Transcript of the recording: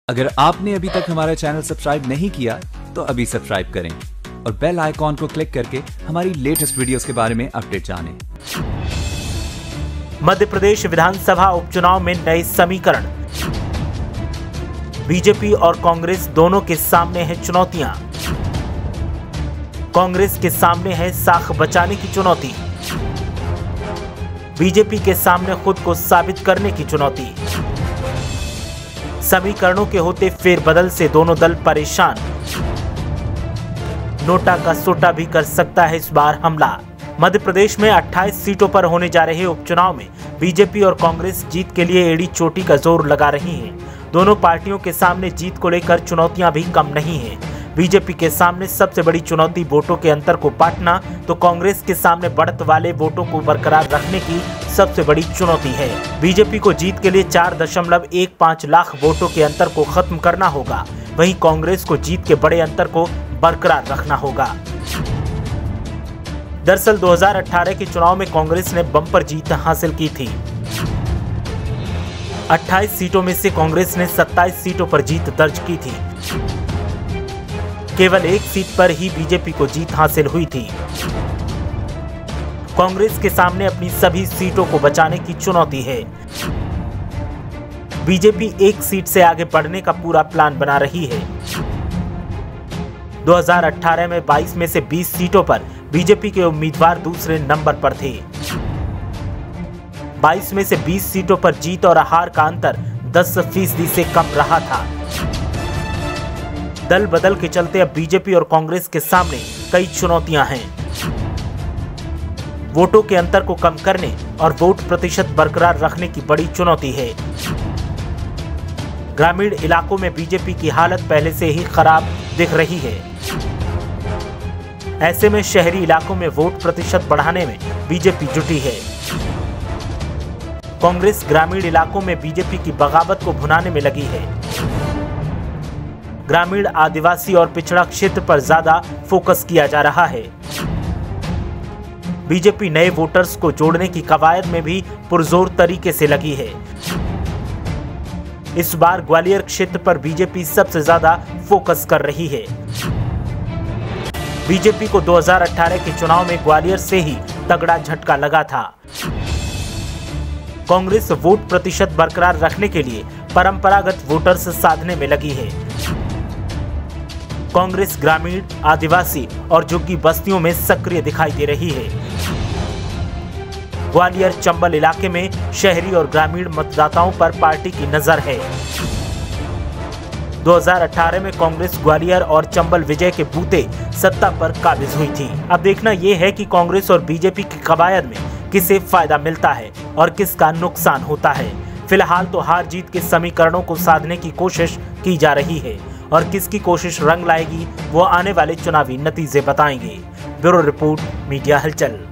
अगर आपने अभी तक हमारा चैनल सब्सक्राइब नहीं किया तो अभी सब्सक्राइब करें और बेल आइकॉन को क्लिक करके हमारी लेटेस्ट वीडियोस के बारे में अपडेट जानें। मध्य प्रदेश विधानसभा उपचुनाव में नए समीकरण। बीजेपी और कांग्रेस दोनों के सामने है चुनौतियां। कांग्रेस के सामने है साख बचाने की चुनौती, बीजेपी के सामने खुद को साबित करने की चुनौती। समीकरणों के होते फेरबदल से दोनों दल परेशान। नोटा का सोटा भी कर सकता है इस बार हमला। मध्य प्रदेश में 28 सीटों पर होने जा रहे उपचुनाव में बीजेपी और कांग्रेस जीत के लिए एड़ी चोटी का जोर लगा रही हैं। दोनों पार्टियों के सामने जीत को लेकर चुनौतियां भी कम नहीं हैं। बीजेपी के सामने सबसे बड़ी चुनौती वोटों के अंतर को पाटना, तो कांग्रेस के सामने बढ़त वाले वोटों को बरकरार रखने की सबसे बड़ी चुनौती है। बीजेपी को जीत के लिए 4.15 लाख वोटों के अंतर को खत्म करना होगा, वहीं कांग्रेस को जीत के बड़े अंतर को बरकरार रखना होगा। दरअसल 2018 के चुनाव में कांग्रेस ने बम्पर जीत हासिल की थी। 28 सीटों में से कांग्रेस ने 27 सीटों पर जीत दर्ज की थी। केवल एक सीट पर ही बीजेपी को जीत हासिल हुई थी। कांग्रेस के सामने अपनी सभी सीटों को बचाने की चुनौती है। बीजेपी एक सीट से आगे बढ़ने का पूरा प्लान बना रही है। 2018 में 22 में से 20 सीटों पर बीजेपी के उम्मीदवार दूसरे नंबर पर थे। 22 में से 20 सीटों पर जीत और हार का अंतर 10% से कम रहा था। दल बदल के चलते अब बीजेपी और कांग्रेस के सामने कई चुनौतियां हैं। वोटों के अंतर को कम करने और वोट प्रतिशत बरकरार रखने की बड़ी चुनौती है। ग्रामीण इलाकों में बीजेपी की हालत पहले से ही खराब दिख रही है। ऐसे में शहरी इलाकों में वोट प्रतिशत बढ़ाने में बीजेपी जुटी है। कांग्रेस ग्रामीण इलाकों में बीजेपी की बगावत को भुनाने में लगी है। ग्रामीण, आदिवासी और पिछड़ा क्षेत्र पर ज्यादा फोकस किया जा रहा है। बीजेपी नए वोटर्स को जोड़ने की कवायद में भी पुरजोर तरीके से लगी है। इस बार ग्वालियर क्षेत्र पर बीजेपी सबसे ज्यादा फोकस कर रही है। बीजेपी को 2018 के चुनाव में ग्वालियर से ही तगड़ा झटका लगा था। कांग्रेस वोट प्रतिशत बरकरार रखने के लिए परंपरागत वोटर्स साधने में लगी है। कांग्रेस ग्रामीण, आदिवासी और झुग्गी बस्तियों में सक्रिय दिखाई दे रही है। ग्वालियर, चंबल इलाके में शहरी और ग्रामीण मतदाताओं पर पार्टी की नजर है। 2018 में कांग्रेस ग्वालियर और चंबल विजय के बूते सत्ता पर काबिज हुई थी। अब देखना यह है कि कांग्रेस और बीजेपी की कवायद में किसे फायदा मिलता है और किसका नुकसान होता है। फिलहाल तो हार जीत के समीकरणों को साधने की कोशिश की जा रही है और किसकी कोशिश रंग लाएगी वो आने वाले चुनावी नतीजे बताएंगे। ब्यूरो रिपोर्ट, मीडिया हलचल।